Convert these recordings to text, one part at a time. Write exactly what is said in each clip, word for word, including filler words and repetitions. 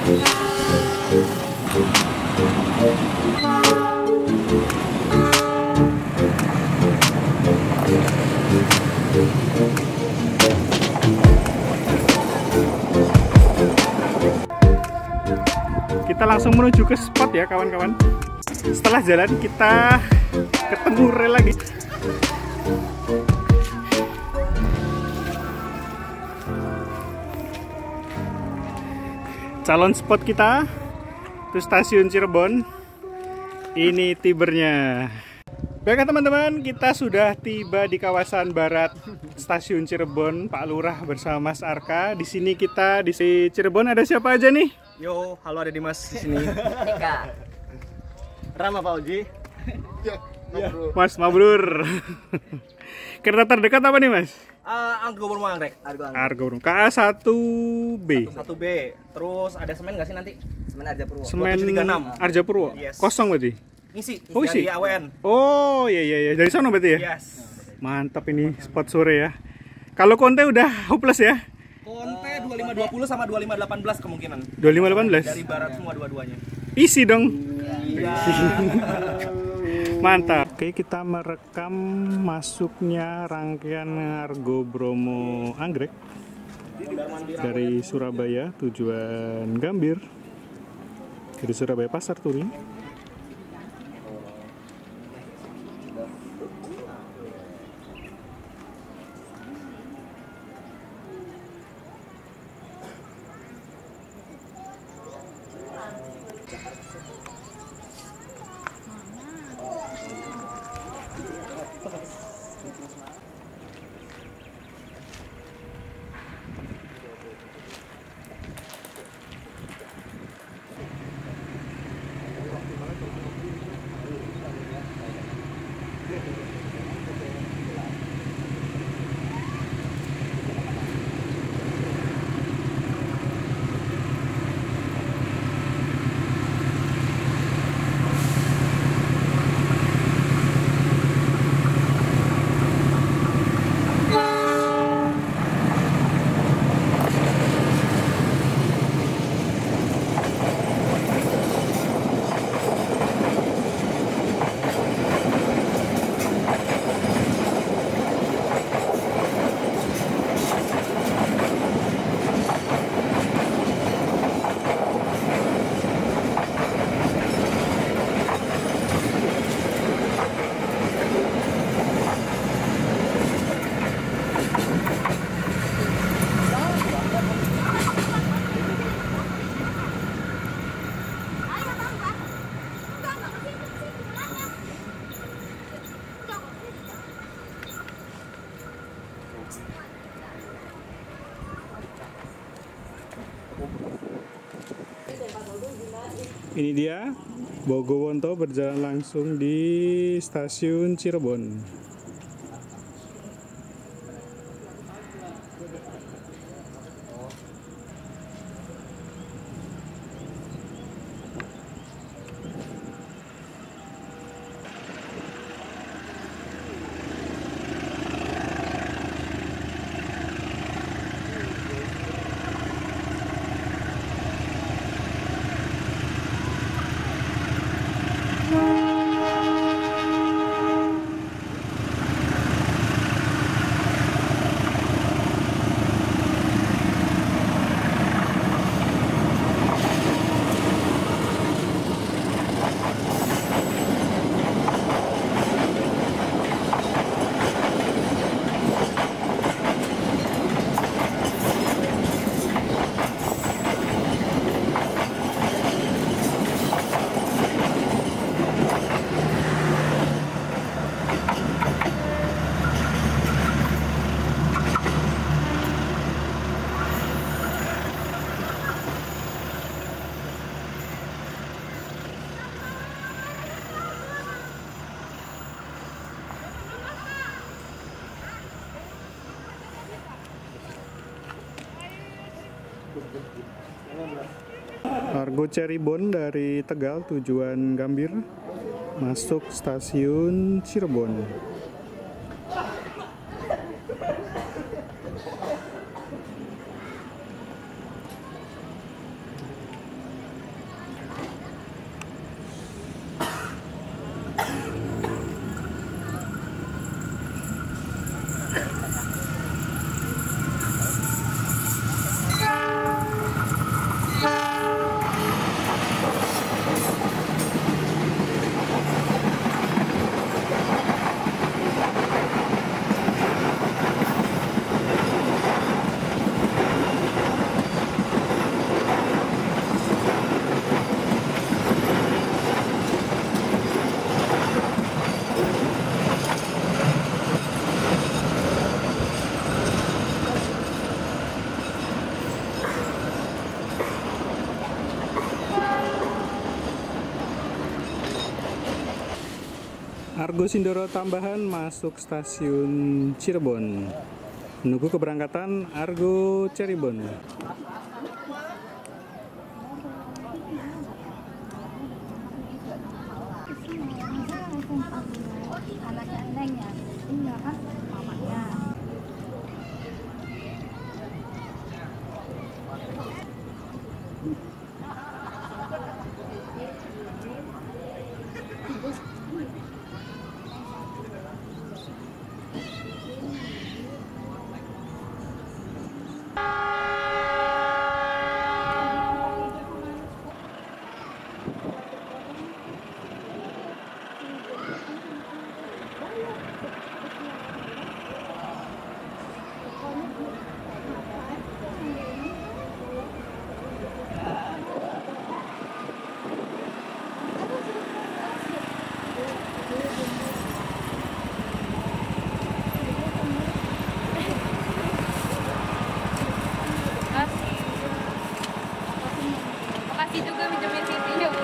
Kita langsung menuju ke spot ya kawan-kawan. Setelah jalan kita ketemu rel lagi. Calon spot kita itu stasiun Cirebon. Ini tibernya. Baiklah teman-teman, kita sudah tiba di kawasan barat stasiun Cirebon, Pak Lurah bersama Mas Arka. Di sini kita di Cirebon ada siapa aja nih? Yo, halo ada Dimas di sini. Ika. Rama Pak Oji. Ya, Mas Mabrur. Kereta terdekat apa nih Mas? Uh, Argo Bromo Anggrek. Argo Anggrek. Argo Bromo. K A satu B. satu B. Terus ada semen nggak sih nanti? Semen Arjapurwo. Semen tujuh tiga enam. Arjapurwo. Yes. Kosong berarti? Ngisi, Oh, isi? dari A W N. Oh iya iya iya, dari sana berarti ya? Yes. Mantap ini spot sore ya. Kalau Konte udah hopeless ya? Konte dua lima dua nol sama dua lima delapan belas kemungkinan. dua lima delapan belas. Dari barat semua dua-duanya. Isi dong. Iya. Mantap. Oke, kita merekam masuknya rangkaian Argo Bromo Anggrek dari Surabaya tujuan Gambir. Dari Surabaya Pasar Turi. Ini dia Bogowonto berjalan langsung di stasiun Cirebon. Argo Cirebon dari Tegal tujuan Gambir masuk stasiun Cirebon. Argo Sindoro tambahan masuk stasiun Cirebon. Menunggu keberangkatan Argo Cirebon. Anaknya Neng ya? Iya kan? Mamanya. Makasih juga minjemin Siti ya.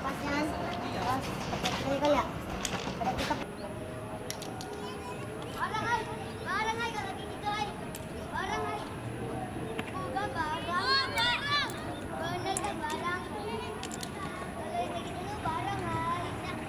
Pasnya pas ini kali ya. Ada kita. Orang hai, orang hai kalau gitu hai. Orang hai. Boga barang. Bener kan barang. Kalau ini gitu barang hai.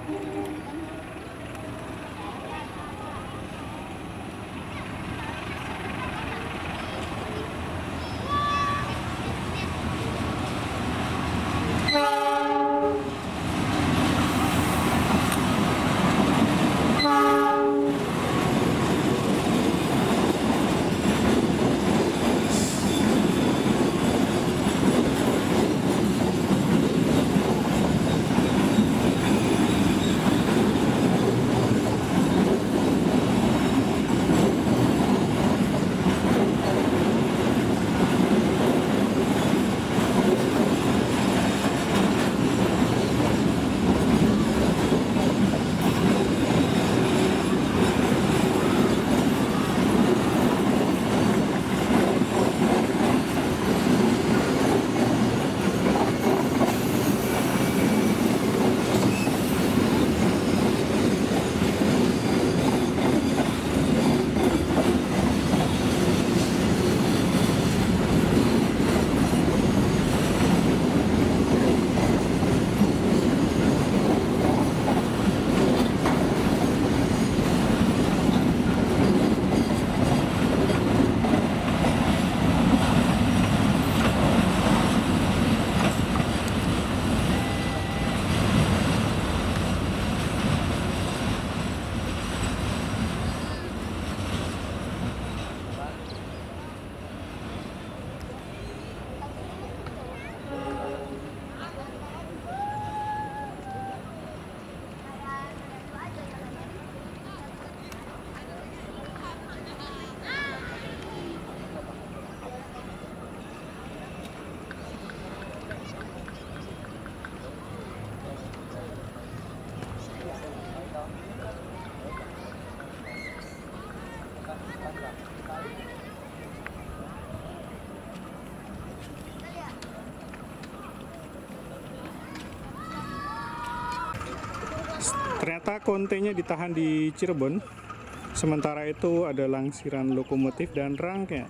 Ternyata kontenya ditahan di Cirebon. Sementara itu ada langsiran lokomotif dan rangkaian.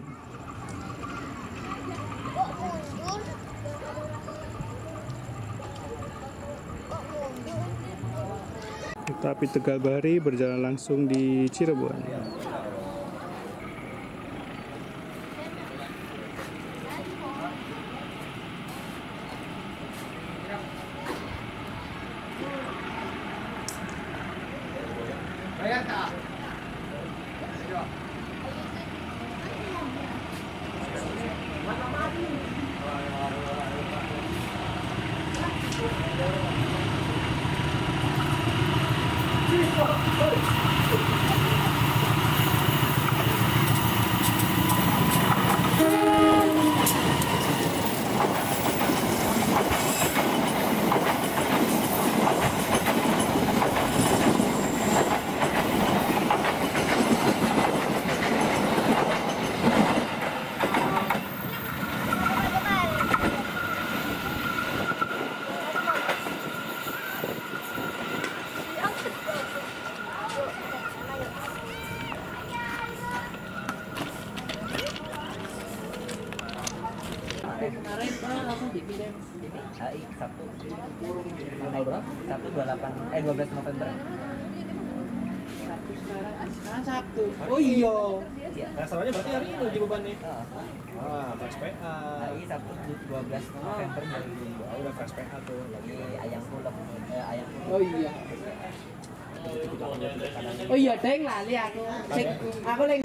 Kereta api Tegalbahari berjalan langsung di Cirebon. Kemarin Pak langsung dikirim ini H I Sabtu tanggal berapa? Sabtu dua puluh delapan eh dua belas November. Sabtu sekarang sekarang Sabtu. Oh iya. Iya. Restorannya berarti hari ini uji beban nih. Heeh. Wah, fresh P A. H I Sabtu dua belas November dua ribu dua puluh dua. Oh, udah fresh P A tuh. Lagi ayam kulek eh ayam kulek. Oh iya. Oh iya, Deng lali aku. Sing aku lagi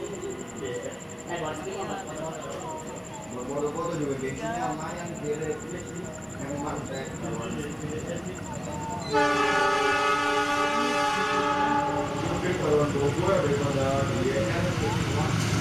foto-foto juga gengsinya lumayan pilih memang saya mungkin kalau untuk gue daripada dia kan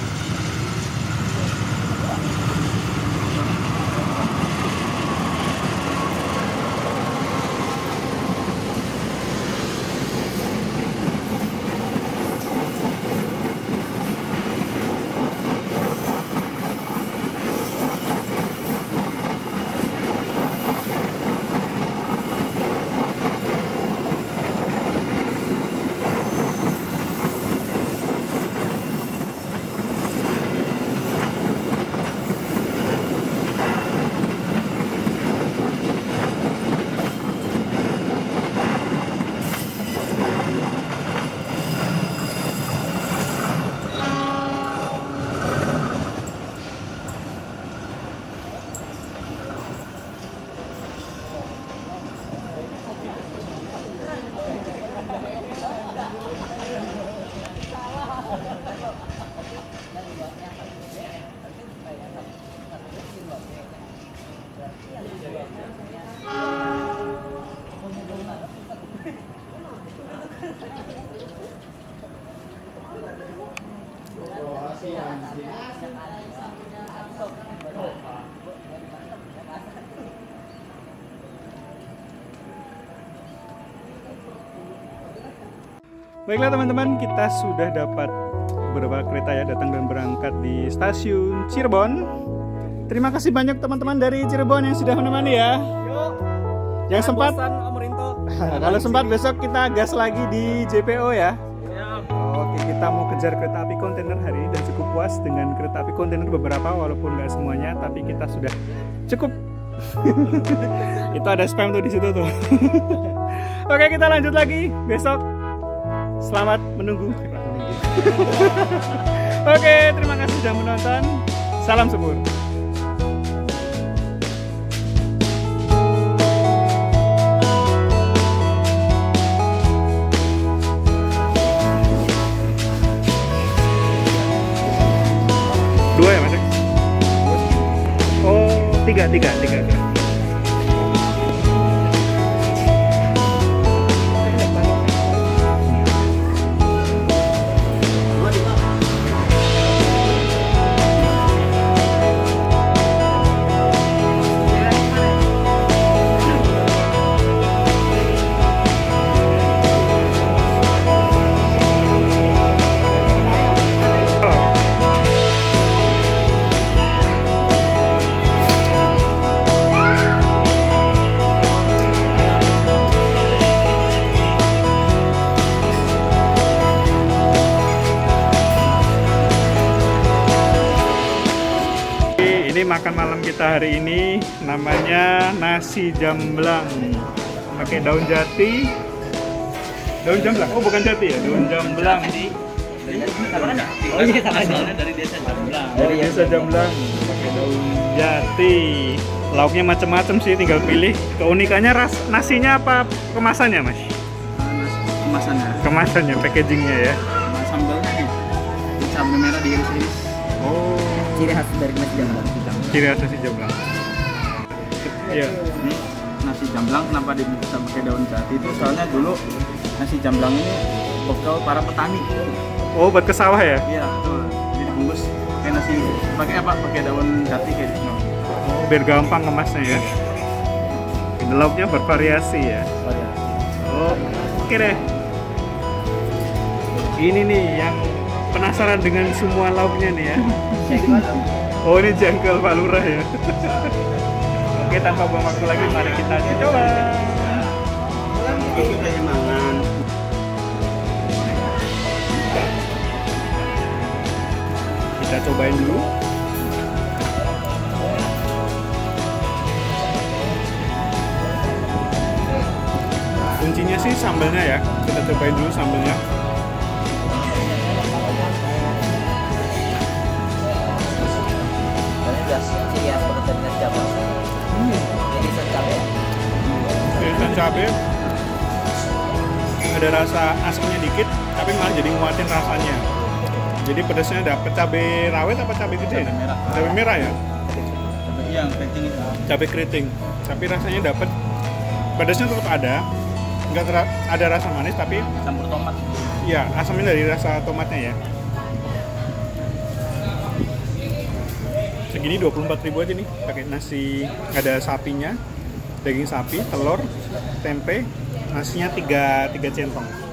Baiklah teman-teman, kita sudah dapat beberapa kereta ya datang dan berangkat di stasiun Cirebon. Terima kasih banyak teman-teman dari Cirebon yang sudah menemani ya. Yang sempat, kalau sempat besok kita gas lagi di J P O ya. Oke, kita mau kejar kereta api kontainer hari ini dan cukup puas dengan kereta api kontainer beberapa, walaupun nggak semuanya, tapi kita sudah cukup. Itu ada spam tuh di situ tuh. Oke, kita lanjut lagi besok. Selamat menunggu. Oke, terima kasih sudah menonton. Salam Sembur. Dua ya mas? Oh, tiga, tiga, tiga. Ini makan malam kita hari ini namanya nasi jamblang pakai daun jati. Daun jamblang? Oh bukan jati ya, daun jamblang. Oh iya, sama dari desa Jamblang. Dari desa Jamblang pakai daun jati. Lauknya macam-macam sih, tinggal pilih. Keunikannya ras nasinya apa kemasannya mas? Kemasannya. Kemasannya, packagingnya ya. Sambalnya nih, cabai merah diiris-iris. Oh. Ciri khas dari nasi jamblang. Ciri khas nasi jamblang. Iya. Ini nasi jamblang kenapa bisa pakai daun jati itu soalnya dulu nasi jamblang ini bekal para petani. Oh, buat ke sawah ya? Iya, betul. Jadi bungkus kayak nasi pakai apa? Pakai daun jati kayak gitu. Oh, biar gampang ngemasnya ya. Ini lauknya bervariasi ya. Variasi. Oh, oke deh. Ini nih yang penasaran dengan semua lauknya nih ya. Oh, ini jengkol Pak Lurah ya. Oke, tanpa buang waktu lagi, mari kita coba. Kita cobain dulu. Kuncinya sih sambalnya ya. Kita cobain dulu sambalnya. Ciri khas dari nasi jamblang. Ini irisan cabai. Irisan cabai. Ada rasa asamnya dikit, tapi malah jadi nguatin rasanya. Jadi pedasnya dapat cabai rawit apa cabai gede? Cabai merah. Cabai merah ya. Cabai yang keriting itu. Cabai keriting. Tapi rasanya dapat. Pedasnya tetap ada. Enggak ada rasa manis tapi Campur tomat. iya, asamnya dari rasa tomatnya ya. Segini dua puluh empat ribu aja nih, pakai nasi, ada sapinya, daging sapi, telur, tempe, nasinya tiga, tiga centong.